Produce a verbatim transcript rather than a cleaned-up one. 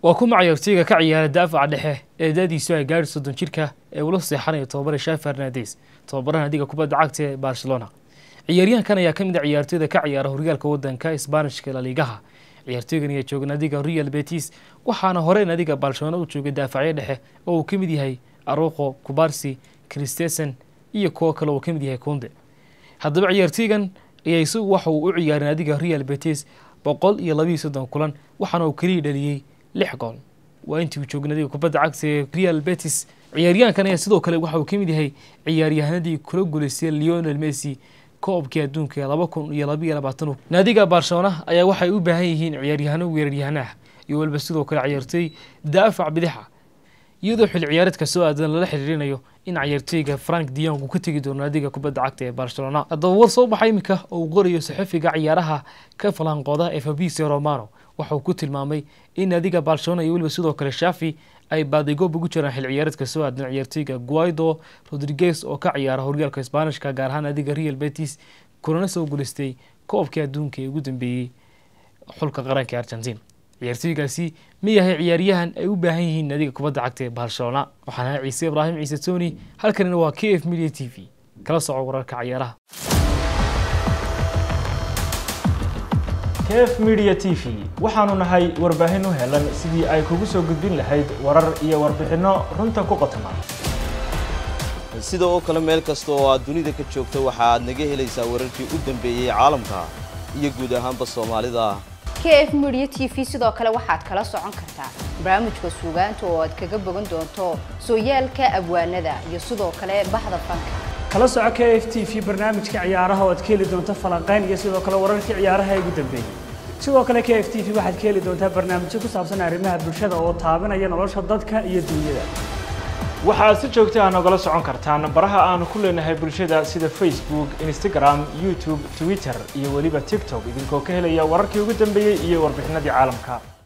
وكم عيارتيغا كعيار دافع دحه ee dadiisu ay gaar soddon jirka ee ula seexanayo tababare Xavi Hernandez tababaraha nadiga kubadda cagta ee Barcelona ciyaaryahankan ayaa kamid ah ciyaartoyda ka ciyaara horyaalka wadanka Isbaanishka La Ligaha ciyaartoygan ayaa jooga nadiga Real Betis waxaana hore nadiga Barcelona u joogay daafaca dhexe oo uu kamid yahay Araujo, Kubarsi, Christensen iyo kuwa kale oo kamid yahay Konde haddaba ciyaartoygan ayaa isagu waxa uu u ciyaaray nadiga Real Betis boqol iyo laba iyo soddon kulan waxaana uu kaliya dhaliyay lix gool وأنتي وجوجنا دي كوبادة عكس ريال بيتيس عياريان كان يصدق كله واحد وكمية هي عياريان دي كل جولسيا ليونيل ميسي كوب كيدون كيلا بكون يلا بيا لبعتنو نادي برشلونة أي واحد يبهيهين عياريان ويريانه يقول بس صدق كل عيارتي دافع بدحة يوضح العيارات كسوء ذن لا حرينا يو إن عيارتي فرانك ديونغ وكتيجي دون نادي كوبادة عكس برشلونة الدور صوب حيمكه أو غوريو صحفي عيارها كفلان قضاء فبيسي رومانو waxuu ku tilmaamay in nadiga Barcelona iyo waliba sidoo kale Xavi ay baadigo ugu jiraan xil ciyaareedka soo aadan ciyaartoyga Guaido Rodriguez oo ka ciyaara horyaalka Isbaanishka gaar ahaan nadiga Real Betis kuna soo guuleystay koobka adduunka ee ugu dambeeyay xulka qaranka Argentina ciyaartoygaasi ma yahay ciyaaryahan ay u baahan yihiin nadiga kubadda cagta ee Barcelona waxaana Ciise Ibrahim Ciise Tony halkan waa K F Media T V kala soco wararka ciyaaraha K F Media T V waxaanu nahay warbaahin u helan sidii ay kugu soo gudbin lahayd warar iyo warbixino runta ku qotoma sidoo kale meel kasta oo aad dunida ka joogto waxa aad naga helaysaa wararkii u dambeeyay caalamka iyo guud ahaanba Soomaalida K F Media T V sidoo kale waxaad kala socon kartaa barnaamijka suugaanta oo aad kaga bogan doonto sooyaalka abwaanada iyo sidoo kale bahda fanka kala soco K F T V barnaamijka ciyaaraha oo aad ka heli doonto falanqayn iyo sidoo kale wararkii ciyaaraha ee ugu dambeeyay sidoo kale K F T V waxaad ka heli doontaa barnaamijyo ku saabsan arrimaha bulshada oo taabanaya nolosha dadka iyo dunyada waxaad si joogto ah nagala socon kartaan baraha aan ku leenahay bulshada sida Facebook, Instagram, YouTube, Twitter iyo waliba TikTok idinkoo ka helaya wararkii ugu dambeeyay iyo warbixinadii caalamka